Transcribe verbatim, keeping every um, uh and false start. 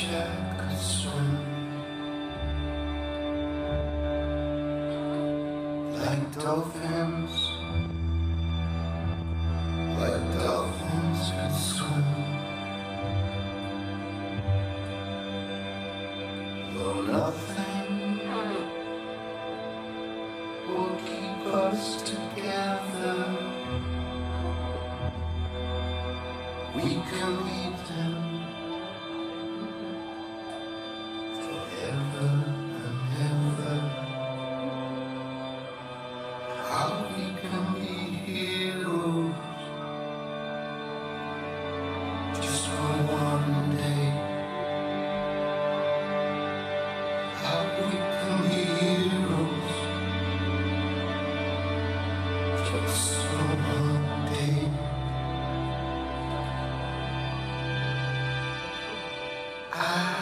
Jack could swim like dolphins, like dolphins could swim. Though nothing will keep us together, we can leave them forever and ever. How we can be heroes just for one day. How we can be heroes just for one day. I